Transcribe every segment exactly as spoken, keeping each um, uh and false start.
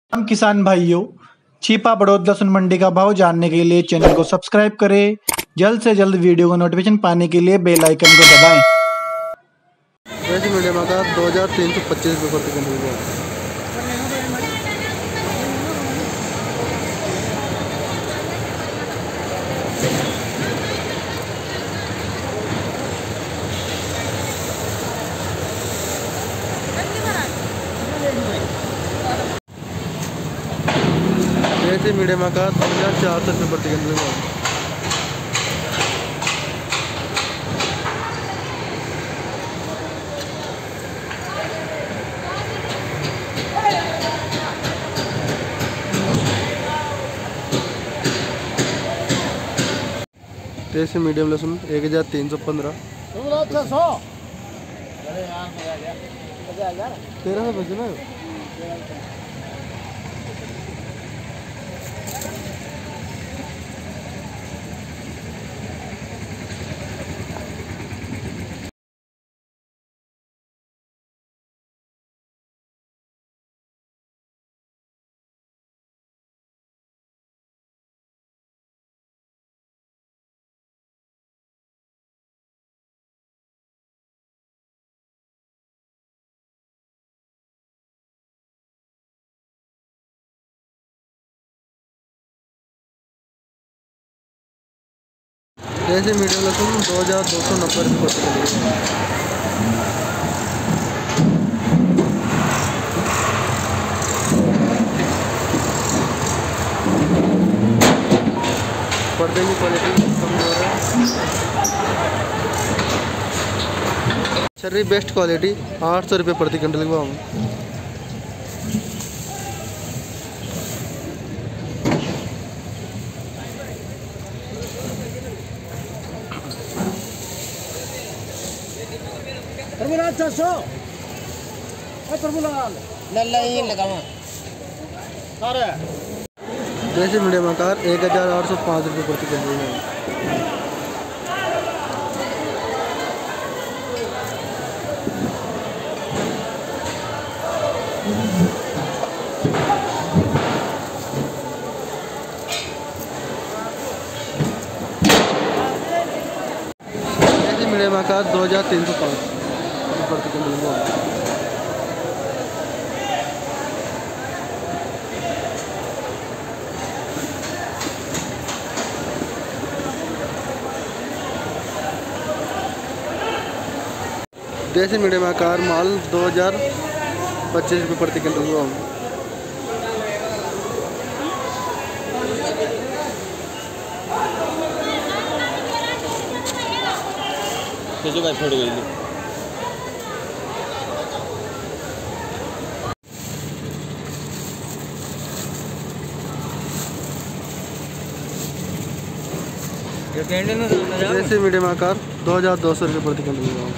हम किसान भाइयों, छिपा बड़ौद लहसुन मंडी का भाव जानने के लिए चैनल को सब्सक्राइब करें। जल्द से जल्द वीडियो को नोटिफिकेशन पाने के लिए बेल आइकन को दबाएं। वैसे मीडियम आकार दो हज़ार तीन सौ पच्चीस रुपये प्रति क्विंटल है। वैसे मीडियम आकार दो हज़ार चार सौ रुपये प्रति क्विंटल है। देसी मीडियम लहसुन एक हज़ार तीन सौ पंद्रह तेरह सौ बजे में। देसी मीडियम लहसुन दो हज़ार दो सौ नब्बे रुपये प्रति किलो। पर्दे की क्वालिटी कमजोर है। छर्री बेस्ट क्वालिटी आठ सौ रुपये प्रति क्विंटल का हम। देसी मीडियम आकार एक हज़ार आठ सौ पाँच रुपये प्रति क्विंटल में। देसी मीडियम आकार दो हज़ार तीन सौ पाँच प्रति क्विंटल में। देसी मीडियम आकार माल दो हज़ार पच्चीस रुपये प्रति क्विंटल हुआ। कैसे भाई फोड़ गई देसी मीडियम आकार दो हज़ार दो सौ रुपये प्रति क्विंटल हुआ।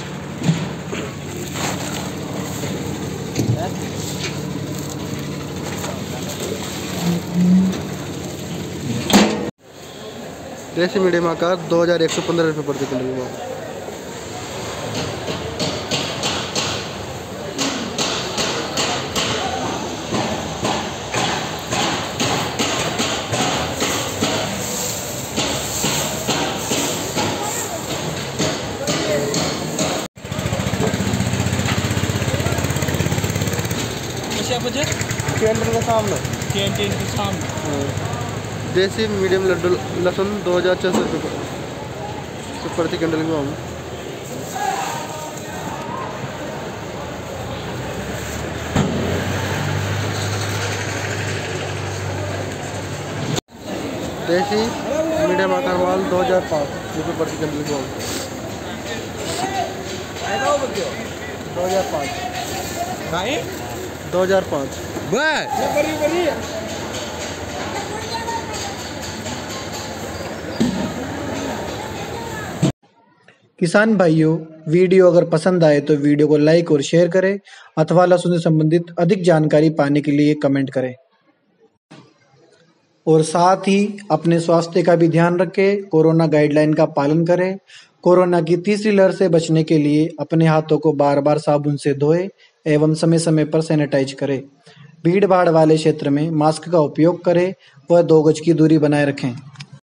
देसी मीडियम आकार दो हज़ार एक सौ पंद्रह रुपये प्रति क्विंटल हुआ। कैंटीन के सामने कैंटीन के सामने देसी मीडियम लड्डू लहसुन दो हज़ार छः सौ रुपये प्रति क्विंटल का हम। देसी मीडियम आकार माल दो हज़ार पाँच रुपये प्रति क्विंटल का हम। दो हज़ार पाँच दो हज़ार पाँच किसान भाइयों, वीडियो अगर पसंद आए तो वीडियो को लाइक और शेयर करें अथवा लहसुन से संबंधित अधिक जानकारी पाने के लिए कमेंट करें और साथ ही अपने स्वास्थ्य का भी ध्यान रखें। कोरोना गाइडलाइन का पालन करें। कोरोना की तीसरी लहर से बचने के लिए अपने हाथों को बार बार साबुन से धोएं एवं समय समय पर सैनिटाइज करें। भीड़ भाड़ वाले क्षेत्र में मास्क का उपयोग करें व दो गज की दूरी बनाए रखें।